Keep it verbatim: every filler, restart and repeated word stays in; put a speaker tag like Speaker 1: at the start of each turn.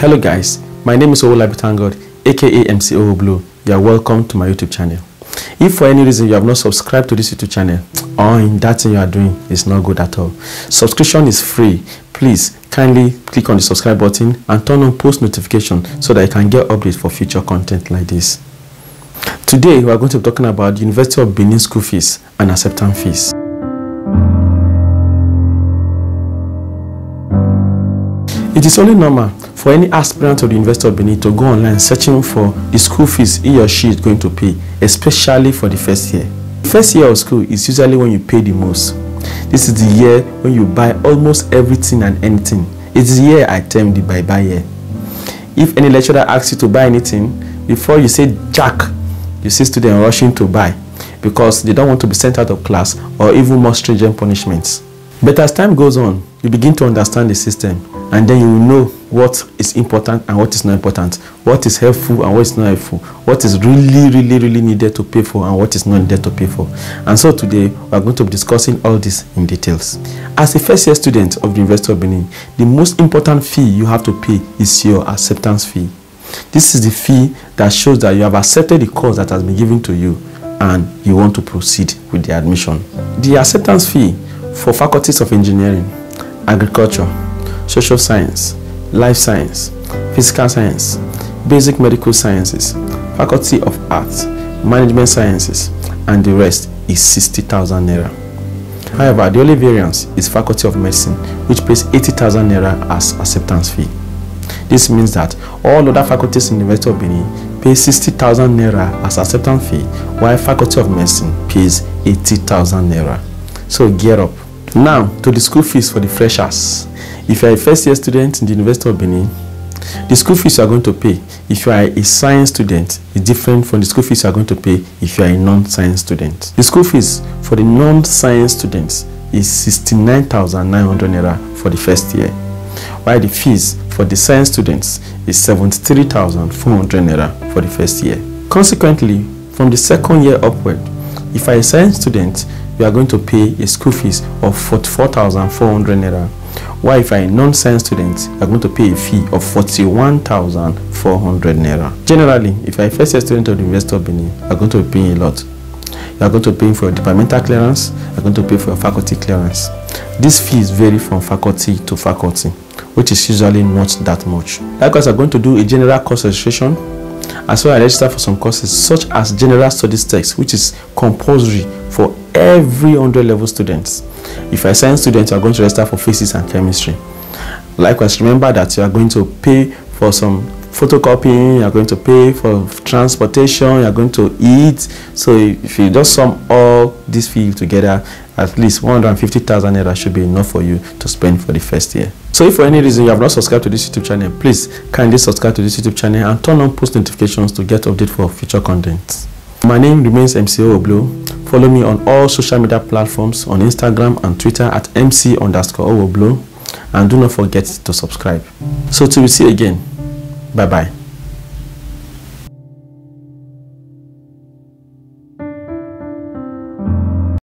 Speaker 1: Hello guys, my name is Owolabi Thank aka M C Owoblo. You are welcome to my YouTube channel. If for any reason you have not subscribed to this YouTube channel, or in that thing you are doing is not good at all, subscription is free. Please kindly click on the subscribe button and turn on post notification so that you can get updates for future content like this. Today we are going to be talking about the University of Benin school fees and acceptance fees. It is only normal for any aspirant to the University of Benin to go online searching for the school fees he or she is going to pay, especially for the first year. The first year of school is usually when you pay the most. This is the year when you buy almost everything and anything. It is the year I term the buy-buy year. If any lecturer asks you to buy anything, before you say jack, you see students rushing to buy because they don't want to be sent out of class or even more stringent punishments. But as time goes on, you begin to understand the system, and then you will know what is important and what is not important, what is helpful and what is not helpful, what is really, really, really needed to pay for and what is not needed to pay for. And so today, we are going to be discussing all this in details. As a first year student of the University of Benin, the most important fee you have to pay is your acceptance fee. This is the fee that shows that you have accepted the course that has been given to you and you want to proceed with the admission. The acceptance fee for faculties of engineering, agriculture, social science, life science, physical science, basic medical sciences, faculty of arts, management sciences, and the rest is sixty thousand naira. However, the only variance is faculty of medicine, which pays eighty thousand naira as acceptance fee. This means that all other faculties in the University of Benin pay sixty thousand naira as acceptance fee, while faculty of medicine pays eighty thousand naira. So gear up. Now to the school fees for the freshers. If you are a first year student in the University of Benin, the school fees you are going to pay if you are a science student is different from the school fees you are going to pay if you are a non-science student. The school fees for the non-science students is sixty-nine thousand nine hundred naira for the first year, while the fees for the science students is seventy-three thousand four hundred naira for the first year. Consequently, from the second year upward, if you are a science student, you are going to pay a school fees of forty-four thousand four hundred naira, while if you are a non-science student, you are going to pay a fee of forty-one thousand four hundred naira. Generally, if you are a first year student of the University of Benin, you are going to be paying a lot. You are going to pay for your departmental clearance, you are going to pay for your faculty clearance. These fees vary from faculty to faculty, which is usually not that much. Likewise, you are going to do a general course registration, as well as register for some courses such as general studies text, which is compulsory for every one hundred level students. If you are a science student, you are going to register for physics and chemistry. Likewise, remember that you are going to pay for some photocopying, you are going to pay for transportation, you are going to eat. So if you just sum all these fees together, at least one hundred fifty thousand naira should be enough for you to spend for the first year. So if for any reason you have not subscribed to this YouTube channel, please kindly subscribe to this YouTube channel and turn on post notifications to get updates for future content. My name remains M C Owoblo. Follow me on all social media platforms on Instagram and Twitter at M C underscore Owoblo, and do not forget to subscribe. So till we see again, bye bye.